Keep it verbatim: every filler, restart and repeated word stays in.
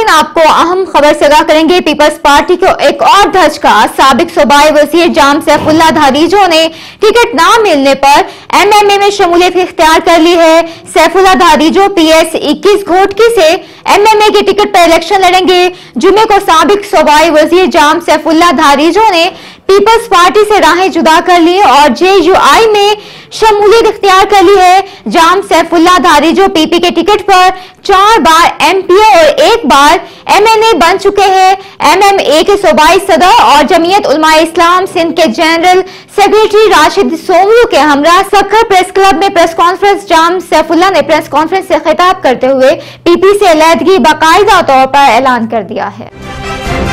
नाज़रीन, आपको अहम खबर से आगाह करेंगे। पीपल्स पार्टी को एक और धचका। साबिक सूबाई वज़ीर जाम सैफुल्लाह धारीजो ने टिकट न मिलने पर एमएमए में शमूलियत इख्तियार कर ली है। सैफुल्लाह धारीजो पीएस इक्कीस घोटकी से एमएमए के टिकट पर इलेक्शन लड़ेंगे। जुमे को साबिक सूबाई वज़ीर जाम सैफुल्लाह धारीजो ने पीपल्स पार्टी से राहें जुदा कर ली और जेयूआई में शमूलियत इख्तियार कर ली है। जाम सैफुल्लाह धारीजो पीपी के टिकट पर चार बार एमपीओ और एक बार एमएनए बन चुके हैं। एमएमए के सूबाई सदर और जमीयत उलमाए इस्लाम सिंध के जनरल सेक्रेटरी राशिद सोमरू के हमरा सक्खर प्रेस क्लब में प्रेस कॉन्फ्रेंस जाम सैफुल्लाह ने प्रेस कॉन्फ्रेंस से खिताब करते हुए पीपी से अलहदगी बाकायदा तौर पर ऐलान कर दिया है।